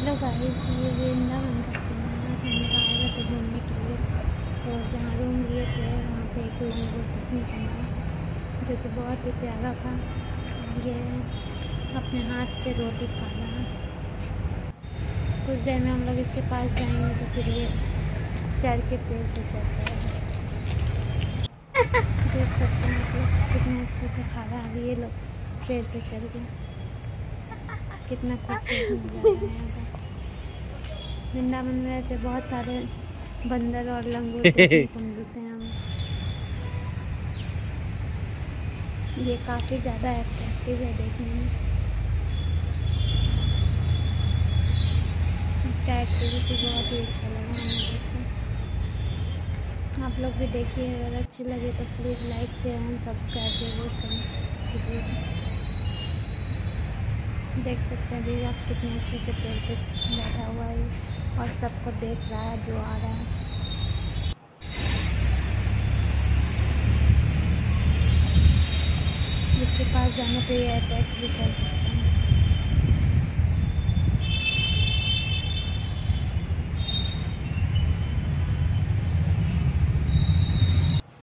Hello guys, ये वृंदावन जाते हैं। हमने आए हुए थे घूमने के लिए, तो जहाँ रूम लिए थे वहाँ पे एक लंगूर देखने को मिला जो कि बहुत ही प्यारा था। ये अपने हाथ से रोटी खा रहा है। कुछ देर में हम लोग इसके पास जाएंगे तो फिर ये चढ़ के पेड़ पे चढ़ जाएगा। देख सकते हैं आप लोग कितने अच्छे से खा रहा है। ये लोग पेड़ पे चढ़ गए, कितना खूबसूरत नज़ारा है यहाँ का। वृंदावन में ऐसे बहुत सारे बंदर और लंगूर देखने को मिलते हैं हमें। ये काफ़ी ज़्यादा अट्रैक्टिव है देखने में। इसका एक्टिविटी बहुत ही अच्छा लगा हमें देखकर। आप लोग भी देखिए, अगर अच्छी लगे तो please like share and subscribe जरूर करें। देख सकते हैं अभी आप कितने अच्छे से पेड़ पे बैठा हुआ है और सबको देख रहा है जो आ रहा है। इसके पास जाने पे ये अटैक भी कर सकते हैं।